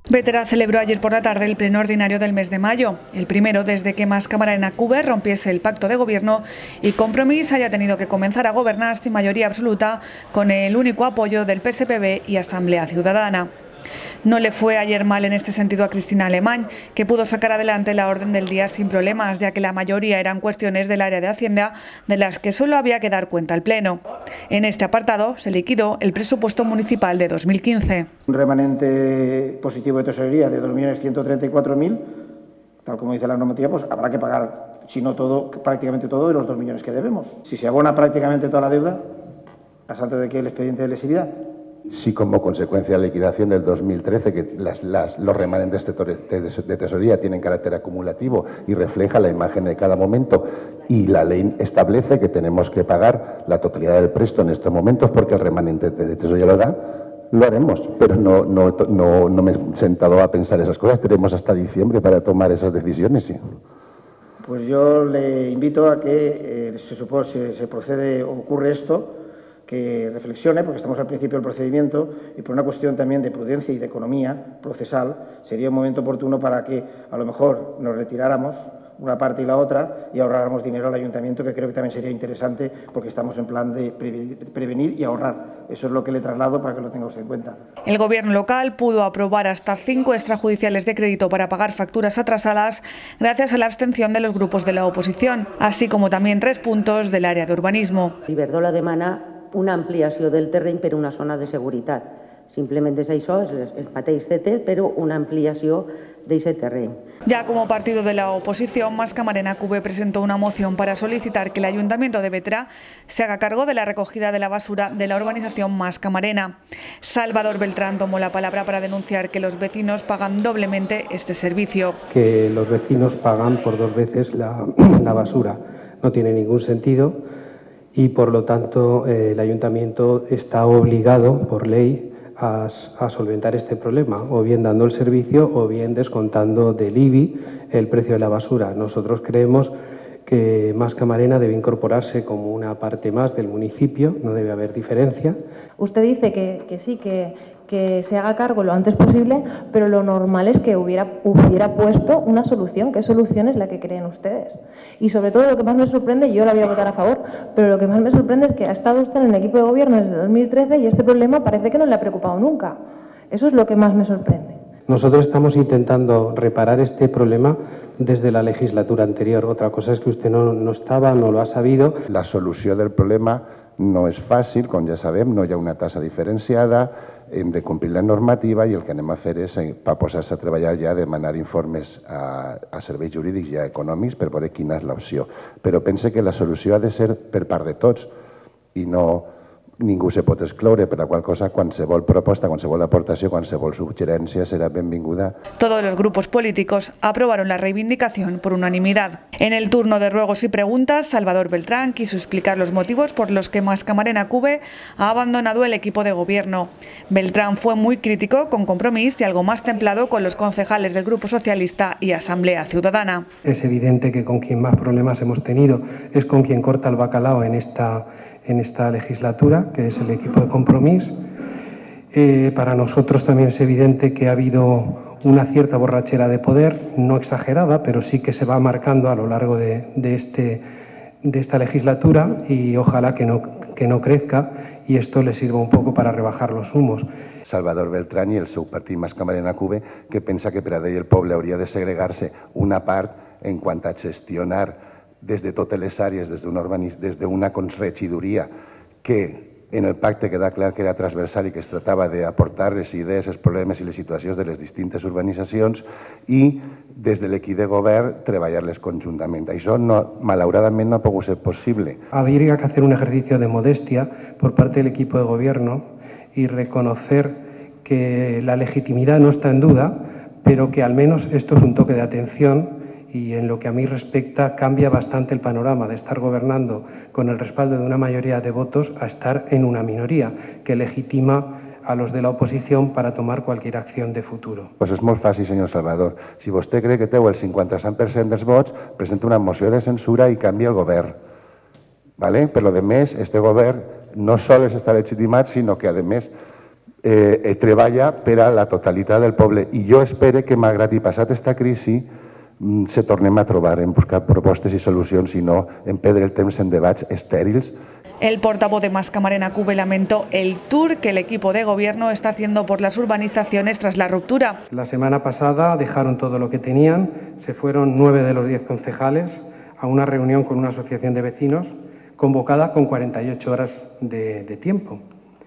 Vetera celebró ayer por la tarde el pleno ordinario del mes de mayo, el primero desde que Mas Camarena Cube rompiese el pacto de gobierno y Compromís haya tenido que comenzar a gobernar sin mayoría absoluta con el único apoyo del PSPB y Asamblea Ciudadana. No le fue ayer mal en este sentido a Cristina Alemany, que pudo sacar adelante la orden del día sin problemas, ya que la mayoría eran cuestiones del área de Hacienda de las que solo había que dar cuenta al Pleno. En este apartado se liquidó el presupuesto municipal de 2015. Un remanente positivo de tesorería de 2.134.000, tal como dice la normativa, pues habrá que pagar, si no todo, prácticamente todo de los 2 millones que debemos. Si se abona prácticamente toda la deuda, a salto de que el expediente de lesividad. Si como consecuencia de la liquidación del 2013, que los remanentes de tesorería tienen carácter acumulativo y refleja la imagen de cada momento, y la ley establece que tenemos que pagar la totalidad del préstamo en estos momentos porque el remanente de tesorería lo da, lo haremos, pero no me he sentado a pensar esas cosas. Tenemos hasta diciembre para tomar esas decisiones. ¿Sí? Pues yo le invito a que se procede o ocurre esto, que reflexione, porque estamos al principio del procedimiento y por una cuestión también de prudencia y de economía procesal, sería un momento oportuno para que a lo mejor nos retiráramos una parte y la otra y ahorráramos dinero al ayuntamiento, que creo que también sería interesante porque estamos en plan de prevenir y ahorrar. Eso es lo que le traslado para que lo tenga usted en cuenta. El Gobierno local pudo aprobar hasta 5 extrajudiciales de crédito para pagar facturas atrasadas gracias a la abstención de los grupos de la oposición, así como también 3 puntos del área de urbanismo. Iberdrola demana una ampliació del terreny per una zona de seguretat. Simplement és això, és el mateix CETE, però una ampliació d'aquest terreny. Ya como partido de la oposición, Mas Camarena Cube presentó una moción para solicitar que el Ayuntamiento de Vetera se haga cargo de la recogida de la basura de la urbanización Mas Camarena. Salvador Beltrán tomó la palabra para denunciar que los vecinos pagan doblemente este servicio. Que los vecinos pagan por 2 veces la basura. No tiene ningún sentido. Y por lo tanto el ayuntamiento está obligado por ley a solventar este problema, o bien dando el servicio o bien descontando del IBI el precio de la basura. Nosotros creemos que Mas Camarena debe incorporarse como una parte más del municipio, no debe haber diferencia. Usted dice que sí, que se haga cargo lo antes posible, pero lo normal es que hubiera puesto una solución. ¿Qué solución es la que creen ustedes? Y sobre todo lo que más me sorprende, yo la voy a votar a favor, pero lo que más me sorprende es que ha estado usted en el equipo de gobierno desde 2013 y este problema parece que no le ha preocupado nunca. Eso es lo que más me sorprende. Nosotros estamos intentando reparar este problema desde la legislatura anterior. Otra cosa es que usted no estava, no lo ha sabido. La solució del problema no és fàcil, com ja sabem, no hi ha una tassa diferenciada, hem de complir la normativa i el que anem a fer és, per posar-se a treballar ja, demanar informes a serveis jurídics i econòmics per veure quina és l'opció. Però pense que la solució ha de ser per part de tots i no ningú se pot excloure, per la qual cosa qualsevol proposta, qualsevol aportació, qualsevol suggerència serà benvinguda. Todos los grupos políticos aprobaron la reivindicación por unanimidad. En el turno de ruegos y preguntas, Salvador Beltrán quiso explicar los motivos por los que Mas Camarena Cube ha abandonado el equipo de gobierno. Beltrán fue muy crítico con Compromís y algo más templado con los concejales del Grupo Socialista y Asamblea Ciudadana. Es evidente que con quien más problemas hemos tenido es con quien corta el bacalao en esta legislatura, que es el equipo de Compromís. Para nosotros también es evidente que ha habido una cierta borrachera de poder, no exagerada, pero sí que se va marcando a lo largo de esta legislatura y ojalá que no crezca y esto le sirva un poco para rebajar los humos. Salvador Beltrán i el seu partit Mas Camarena Cube, que pensa que per a ell el poble hauria de segregar-se una part en quant a gestionar des de totes les àrees, des d'una regidoria que en el pacte queda clar que era transversal i que es tractava d'aportar les idees, els problemes i les situacions de les distintes urbanitzacions i des de l'equip de govern treballar-les conjuntament. Això malauradament no ha pogut ser possible. Habría que hacer un ejercicio de modestia por parte del equipo de gobierno y reconocer que la legitimidad no está en duda, pero que al menos esto es un toque de atención y en lo que a mí respecta cambia bastante el panorama de estar gobernando con el respaldo de una mayoría de votos a estar en una minoría que legitima a los de la oposición para tomar cualquier acción de futuro. Pues és molt fàcil, senyor Salvador. Si vostè cree que té el 55% dels vots, presenta una moció de censura i canvia el govern. ¿Vale? Per lo demés, este govern no sols està legitimat, sinó que, a més, treballa per a la totalitat del poble. I jo espero que, malgrat i passat aquesta crisi, se tornem a trobar en buscar propostes i solucions i no en perdre el temps en debats estèrils. El portavoz de Más Camarena Cube lamentó el tour que el equipo de gobierno está haciendo por las urbanizaciones tras la ruptura. La semana pasada dejaron todo lo que tenían, se fueron 9 de los 10 concejales a una reunión con una asociación de vecinos convocada con 48 horas de tiempo.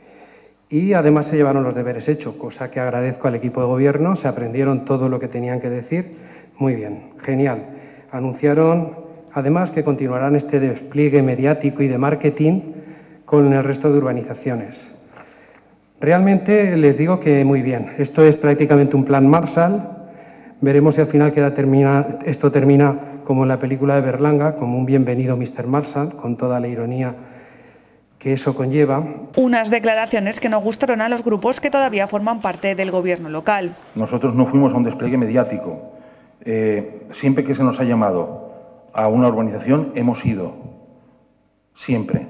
Y además se llevaron los deberes hechos, cosa que agradezco al equipo de gobierno, se aprendieron todo lo que tenían que decir. Muy bien, genial. Anunciaron además que continuarán este despliegue mediático y de marketing con el resto de urbanizaciones. Realmente les digo que muy bien. Esto es prácticamente un plan Marshall. Veremos si al final esto termina como en la película de Berlanga, como un bienvenido Mr. Marshall, con toda la ironía que eso conlleva. Unas declaraciones que no gustaron a los grupos que todavía forman parte del gobierno local. Nosotros no fuimos a un despliegue mediático. Siempre que se nos ha llamado a una urbanización hemos ido, siempre.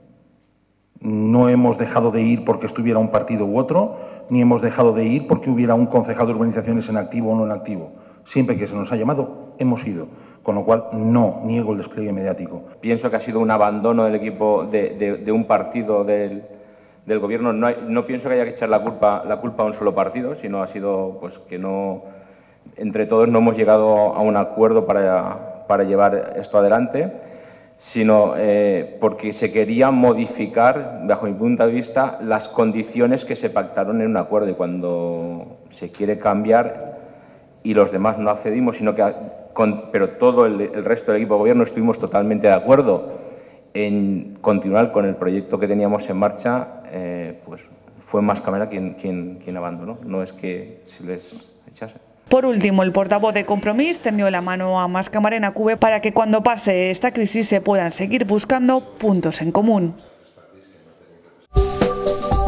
No hemos dejado de ir porque estuviera un partido u otro, ni hemos dejado de ir porque hubiera un concejal de urbanizaciones en activo o no en activo. Siempre que se nos ha llamado, hemos ido. Con lo cual, no niego el despliegue mediático. Pienso que ha sido un abandono del equipo de un partido del gobierno. No pienso que haya que echar la culpa a un solo partido, sino ha sido pues que no, entre todos no hemos llegado a un acuerdo para llevar esto adelante, sino porque se quería modificar, bajo mi punto de vista, las condiciones que se pactaron en un acuerdo. Y cuando se quiere cambiar y los demás no accedimos, sino que pero todo el resto del equipo de gobierno estuvimos totalmente de acuerdo en continuar con el proyecto que teníamos en marcha, pues fue Más Camarena quien abandonó, no es que se les echase. Por último, el portavoz de Compromís tendió la mano a Más Camarena Cube para que cuando pase esta crisis se puedan seguir buscando puntos en común.